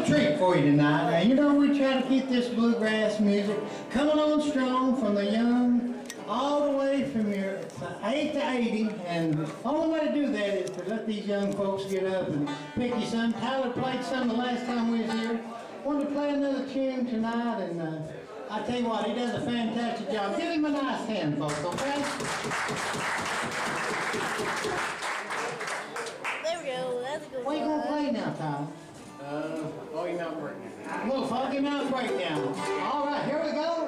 treat for you tonight. Now, you know we try to keep this bluegrass music coming on strong from the young all the way from your 8 to 80, and the only way to do that is to let these young folks get up and pick you some. Tyler played some the last time we was here. Wanted to play another tune tonight, and I tell you what, he does a fantastic job. Give him a nice hand, folks, okay? There we go. That's a good one. What are you going to play now, Tyler? Foggy Mountain Breakdown. A little Foggy Mountain Breakdown. All right, here we go.